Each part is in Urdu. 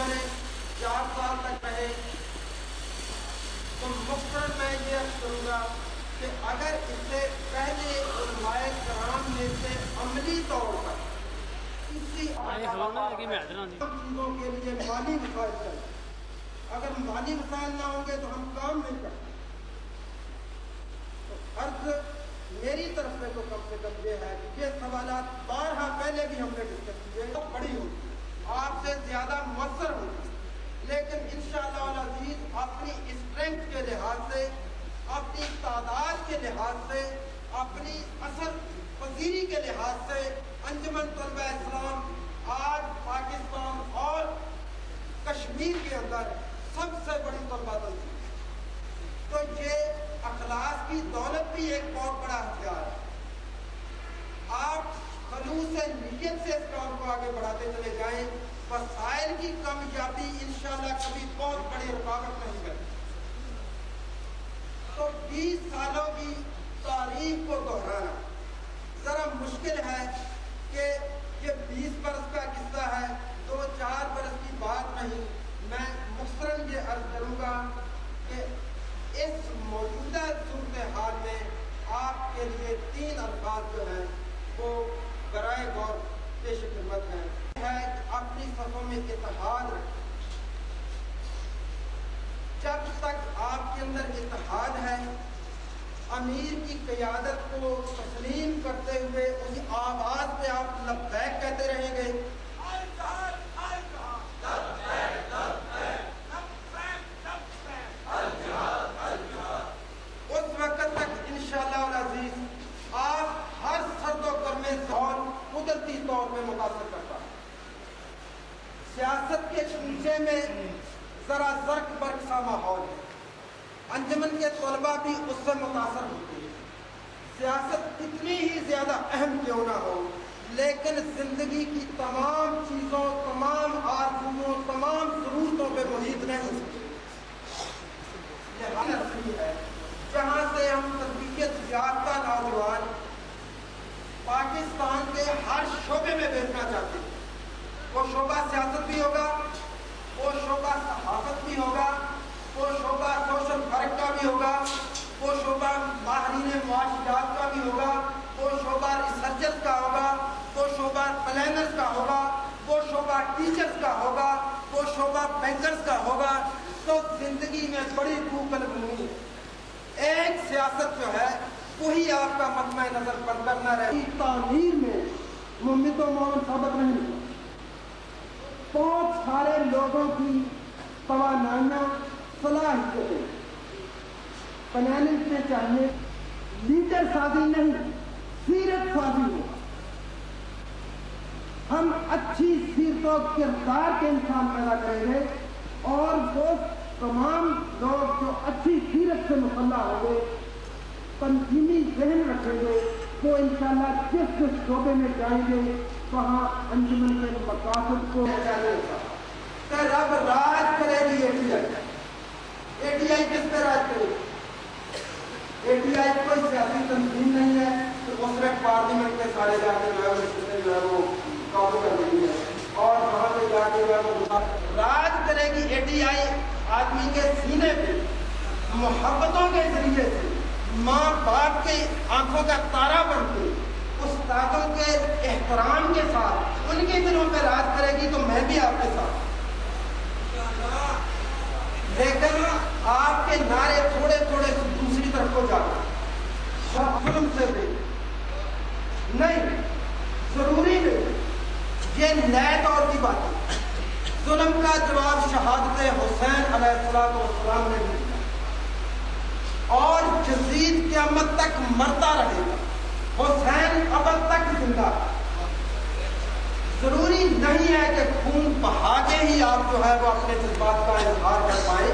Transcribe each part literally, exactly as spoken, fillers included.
میں چار سال تک رہے تو مختصر میں یہ عرض کروں گا کہ اگر اس سے پہلے علماء کرام میں سے عملی طور پر کسی چیزوں کے لیے مالی مسائل چاہیے، اگر مالی مسائل نہ ہوں گے تو ہم کام نہیں کرتے. تو عرض میری طرف سے تو کم سے کم یہ ہے کہ یہ سوالات بارہا پہلے بھی ہم نے ڈسکس کیے، بڑی ہوگی آپ سے زیادہ مؤثر ہوگی، لیکن انشاءاللہ العزیز اپنی اسٹرینتھ کے لحاظ سے، اپنی تعداد کے لحاظ سے، اپنی اثر پذیری کے لحاظ سے انجمن طلبہ اسلام آج پاکستان اور کشمیر کے اندر سب سے بڑی طلبہ تنظیم. تو یہ اخلاص کی دولت بھی ایک بہت بڑا ہتھیار ہے. آپ خلوص نیت سے اس کام کو آگے بڑھاتے چلے جائیں، وسائل کی کامیابی انشاءاللہ کبھی بہت بڑی رکاوٹ نہیں کرتی. تو بیس سالوں کی تاریخ کو دہرانا ذرا مشکل ہے کہ یہ بیس برس کا قصہ ہے، دو چار برس کی بات نہیں. میں مختصراً یہ عرض کروں گا کہ اس موجودہ صورتحال میں آپ کے لیے تین الفاظ جو ہیں وہ برائے غور پیش خدمت ہیں. ہے کہ اپنی صفوں میں اتحاد رکھیں. جب تک آپ کے اندر اتحاد ہے، امیر کی قیادت کو تسلیم کرتے ہوئے اسی آواز پہ آپ لبیک کہتے رہیں گے، اس وقت تک انشاءاللہ العزیز آپ ہر سرد و گرم زون قدرتی طور پہ متاثر کرتا ہے. سیاست کے شیشے میں ذرا زرق برق سا ماحول ہے. انجمن کے طلباء بھی اس سے متاثر ہوتے ہیں. سیاست کتنی ہی زیادہ اہم کیوں نہ ہو، لیکن زندگی کی تمام چیزوں، تمام آرزوؤں، تمام ضرورتوں پہ محیط نہیں ہو سکتی. یہ ہے جہاں سے ہم تربیت یافتہ نوجوان پاکستان کے ہر شعبے میں دیکھنا چاہتے ہیں. وہ شعبہ سیاست بھی ہوگا، وہ شعبہ صحافت بھی ہوگا، وہ شعبہ سوشل ورک کا بھی ہوگا، وہ شعبہ ماہرین معاشیات کا بھی ہوگا، وہ شعبہ ریسرچرز کا ہوگا، وہ شعبہ پلانرز کا ہوگا، وہ شعبہ ٹیچرز کا ہوگا، وہ شعبہ بینکرز کا ہوگا. تو زندگی میں بڑی کوکل بنی ایک سیاست جو ہے وہی آپ کا مطمع نظر پر کرنا رہے. تعمیر میں محمد و مومن ثابت نہیں ہوتا. بہت سارے لوگوں کی توانائیاں، صلاحیتیں پلاننگ میں چاہیے لیڈر سازی نہیں، سیرت سازی ہو. ہم اچھی سیرت و کردار کے انسان پیدا کریں گے اور وہ تمام لوگ جو اچھی سیرت سے مسلح ہوں گے، تنظیمی ذہن رکھیں گے، وہ انشاءاللہ جس جس شعبے میں جائیں گے وہاں انجمن کے مقاصد کو کہ رب راج کرے گی. A T I A T I کس پہ راج کرے گی؟ اے ٹی آئی کوئی سیاسی تنظیم نہیں ہے تو اس نے پارلیمنٹ کے سارے جا کے جو ہے جو ہے وہ قابو کر دینی ہے اور وہاں پہ جا کے جو ہے وہ راج کرے گی. اے ٹی آئی آدمی کے سینے پہ محبتوں کے ذریعے سے، ماں باپ کے آنکھوں کا تارا بن کے، استادوں کے احترام کے ساتھ ان کے دلوں پہ راج کرے گی. تو میں بھی آپ کے ساتھ، لیکن آپ کے نعرے تھوڑے تھوڑے دوسری طرف کو جا رہے ظلم سے بھی نہیں، ضروری نہیں. یہ نئے دور کی بات ہے. ظلم کا جواب شہادت حسین علیہ السلام والسلام نے بھی دیا اور یزید قیامت تک مرتا رہے گا. حسین ابد تک زندہ. ضروری نہیں ہے کہ خون بہا کے ہی آپ جو ہے وہ اپنے جذبات کا اظہار کر پائے.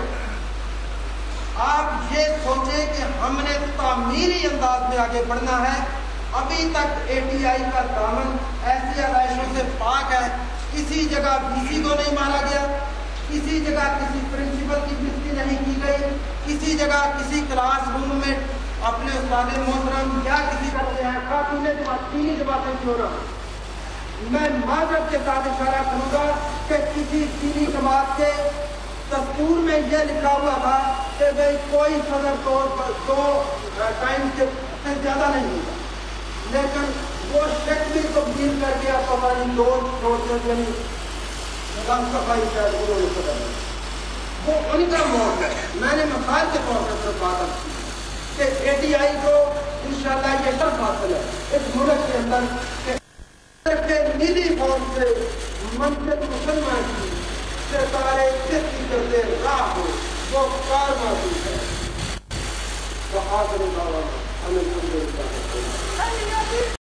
آپ یہ سوچیں کہ ہم نے تعمیری انداز میں آگے بڑھنا ہے. ابھی تک اے ٹی آئی کا دامن ایسی علائشوں سے پاک ہے. کسی جگہ بی سی کو نہیں مارا گیا، کسی جگہ کسی پرنسپل کی بےزتی نہیں کی گئی، کسی جگہ کسی کلاس روم میں اپنے استاد محترم یا کسی کا خاتون جماعت تینی جماعتیں کیوں نہ میں معذرت کے ساتھ اشارہ کروں گا کہ کسی چینی جماعت کے دستور میں یہ لکھا ہوا تھا کہ بھئی کوئی صدر طور پر دو ٹائم سے زیادہ نہیں ہوگا، لیکن وہ شک بھی تبدیل کر کے اب پتہ نہیں دو چھوڑتے یعنی غم صفائی شاید انہوں نے صدر ہے، وہ ان کا موت ہے۔ میں نے مثال کے طور پر صرف بات کی کہ اے ٹی آئی کو انشاءاللہ یہ شرف حاصل ہے اس ملک کے اندر کہ کے نیلی فون سے منصب مسلمان کی ستارے کسی کرتے راہ ہو وہ کار محسوس ہے۔ تو آخر دعوانا ہمیں